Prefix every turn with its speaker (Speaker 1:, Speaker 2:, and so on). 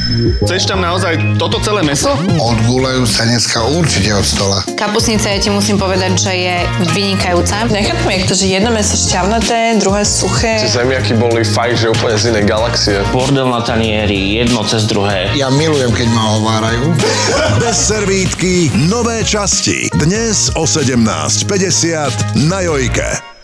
Speaker 1: Chceš tam naozaj toto celé mäso?
Speaker 2: Odgúľajú sa dneska určite od stola.
Speaker 3: Kapusnica, ja ti musím povedať, že je vynikajúca.
Speaker 4: Nechápem, jak to, že jedno mäso šťavnaté, druhé suché.
Speaker 5: Tie zemiaky boli fakt, že úplne z inej galaxie.
Speaker 6: Bordel na tanieri, jedno cez druhé.
Speaker 2: Ja milujem, keď ma ovárajú.
Speaker 7: Bez servítky, nové časti. Dnes o 17:50 na Jojke.